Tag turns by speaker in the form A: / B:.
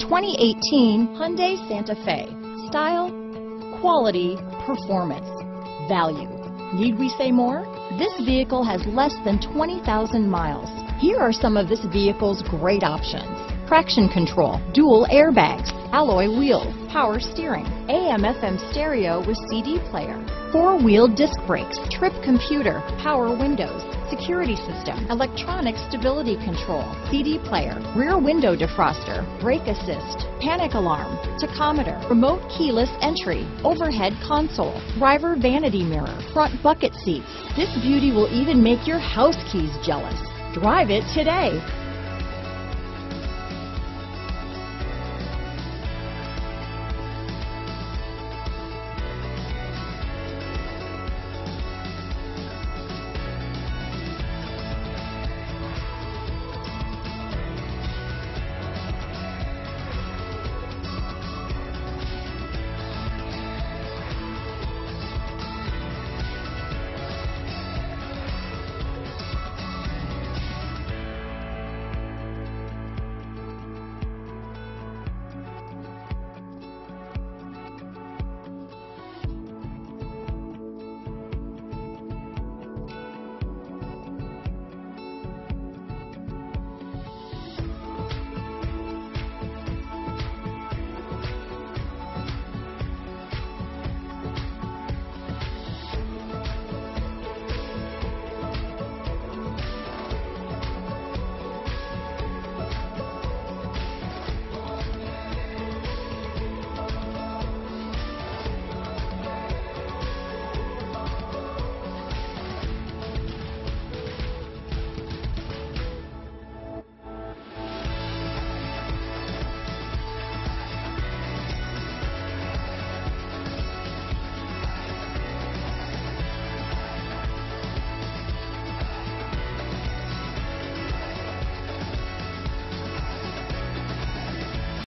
A: 2018 Hyundai Santa Fe. Style, quality, performance, value. Need we say more? This vehicle has less than 20,000 miles. Here are some of this vehicle's great options: traction control, dual airbags, alloy wheels, power steering, AM/FM stereo with CD player, four-wheel disc brakes, trip computer, power windows, security system, electronic stability control, CD player, rear window defroster, brake assist, panic alarm, tachometer, remote keyless entry, overhead console, driver vanity mirror, front bucket seats. This beauty will even make your house keys jealous. Drive it today.